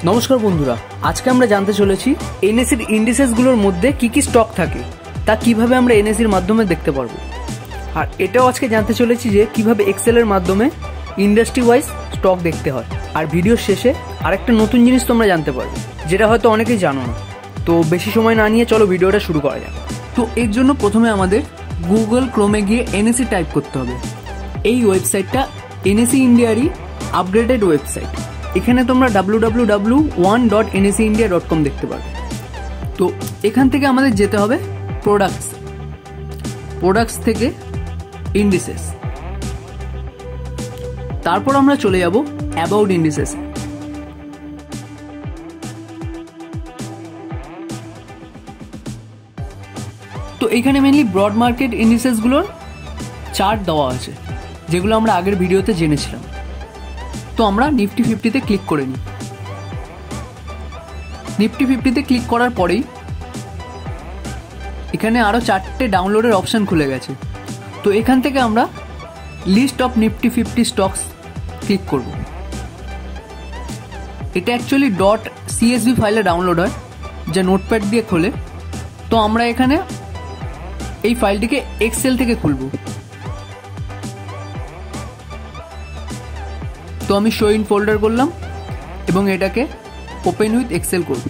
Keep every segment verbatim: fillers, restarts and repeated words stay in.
নমস্কার বন্ধুরা, আজকে আমরা জানতে চলেছি এনএসির ইন্ডিসেসগুলোর মধ্যে কি কি স্টক থাকে তা কিভাবে আমরা এনএসির মাধ্যমে দেখতে পারবো। আর এটাও আজকে জানতে চলেছি যে কিভাবে এক্সেলের মাধ্যমে ইন্ডাস্ট্রি ওয়াইজ স্টক দেখতে হয়। আর ভিডিওর শেষে আরেকটা নতুন জিনিস তোমরা জানতে পারবে, যেটা হয়তো অনেকেই জানো না। তো বেশি সময় না নিয়ে চলো ভিডিওটা শুরু করা যাক। তো এর জন্য প্রথমে আমাদের গুগল ক্রোমে গিয়ে এনএসি টাইপ করতে হবে। এই ওয়েবসাইটটা এনএসি ইন্ডিয়ারই আপগ্রেডেড ওয়েবসাইট। এখানে তোমরা W W W one dot N S E India dot com দেখতে পাবে। তো এখান থেকে আমাদের যেতে হবে প্রোডাক্টস, প্রোডাক্টস থেকে ইন্ডিসেস, তারপর আমরা চলে যাব অ্যাবাউট ইন্ডিসেস। তো এখানে মেনলি ব্রড মার্কেট ইন্ডিসেসগুলোর চার্ট দেওয়া আছে, যেগুলো আমরা আগের ভিডিওতে জেনেছিলাম। তো আমরা নিফটি ফিফটিতে ক্লিক করে নিই। নিফটি ফিফটিতে ক্লিক করার পরেই এখানে আরও চারটে ডাউনলোডের অপশান খুলে গেছে। তো এখান থেকে আমরা list of Nifty fifty stocks click করব। এটা অ্যাকচুয়ালি ডট সিএসভি ফাইলে ডাউনলোড হয়, যা নোটপ্যাড দিয়ে খোলে। তো আমরা এখানে এই ফাইলটিকে এক্সেল থেকে খুলব। তো আমি শো ইন ফোল্ডার করলাম এবং এটাকে ওপেন উইথ এক্সেল করব।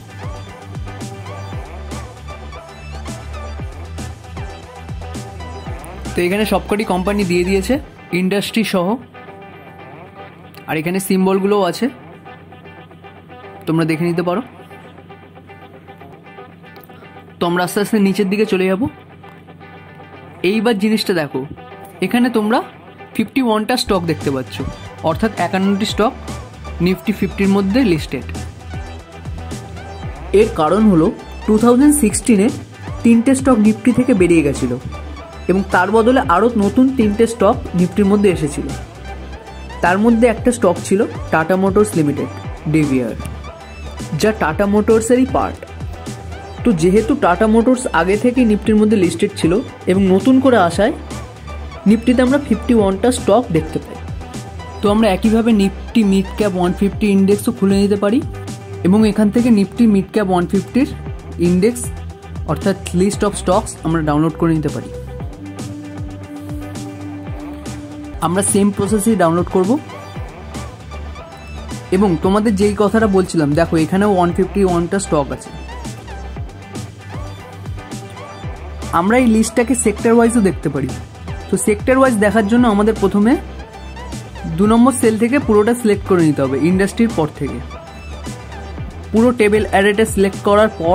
তো এখানে সবকটি কোম্পানি দিয়ে দিয়েছে ইন্ডাস্ট্রি সহ, আর এখানে সিম্বলগুলোও আছে, তোমরা দেখে নিতে পারো। তো আমরা আস্তে আস্তে নিচের দিকে চলে যাব। এইবার জিনিসটা দেখো, এখানে তোমরা ফিফটি ওয়ানটা স্টক দেখতে পাচ্ছ, অর্থাৎ একান্নটি স্টক নিফটি ফিফটির মধ্যে লিস্টেড। এর কারণ হলো টু থাউজেন্ড সিক্সটিনে তিনটে স্টক নিফটি থেকে বেরিয়ে গেছিলো এবং তার বদলে আরও নতুন তিনটে স্টক নিফটির মধ্যে এসেছিল। তার মধ্যে একটা স্টক ছিল টাটা মোটরস লিমিটেড ডেভিয়ার, যা টাটা মোটরসেরই পার্ট। তো যেহেতু টাটা মোটরস আগে থেকেই নিফটির মধ্যে লিস্টেড ছিল এবং নতুন করে আসায় নিফটিতে আমরা ফিফটি ওয়ানটা স্টক দেখতে পাই। তো আমরা একইভাবে Nifty mid cap one fifty ইন্ডেক্সও খুলে নিতে পারি এবং এখান থেকে নিফটি মিড ক্যাপ ওয়ান ফিফটির ইন্ডেক্স অর্থাৎ লিস্ট অফ স্টকস আমরা ডাউনলোড করে নিতে পারি। আমরা সেম প্রসেসেই ডাউনলোড করব এবং তোমাদের যেই কথাটা বলছিলাম, দেখো এখানেও ওয়ান ফিফটি ওয়ানটা স্টক আছে। আমরা এই লিস্টটাকে সেক্টর ওয়াইজও দেখতে পারি। তো সেক্টর ওয়াইজ দেখার জন্য আমাদের প্রথমে দু নম্বর সেল থেকে পুরোটা সিলেক্ট করে নিতে হবে। ইন্ডাস্ট্রির পর থেকে পুরো টেবিল অ্যারেটা সিলেক্ট করার পর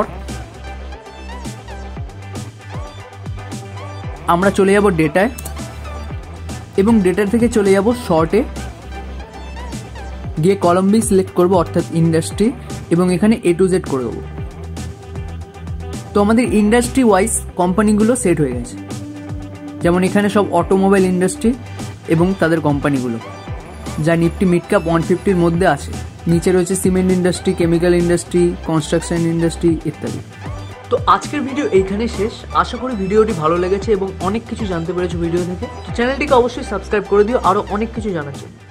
আমরা চলে যাব ডেটায় এবং ডেটার থেকে চলে যাব শর্টে গিয়ে কলাম বি সিলেক্ট করবো, অর্থাৎ ইন্ডাস্ট্রি, এবং এখানে এ টু জেড করে দেবো। তো আমাদের ইন্ডাস্ট্রি ওয়াইজ কোম্পানিগুলো সেট হয়ে গেছে, যেমন এখানে সব অটোমোবাইল ইন্ডাস্ট্রি এবং তাদের কোম্পানিগুলো, যা নিফটি মিড ক্যাপ ওয়ান ফিফটির মধ্যে আছে। নিচে রয়েছে cement industry, chemical industry, construction industry ইত্যাদি। তো আজকের ভিডিও এইখানে শেষ। আশা করি ভিডিওটি ভালো লেগেছে এবং অনেক কিছু জানতে পেরেছো ভিডিও থেকে। তো চ্যানেলটিকে অবশ্যই সাবস্ক্রাইব করে দিও আরও অনেক কিছু জানার জন্য।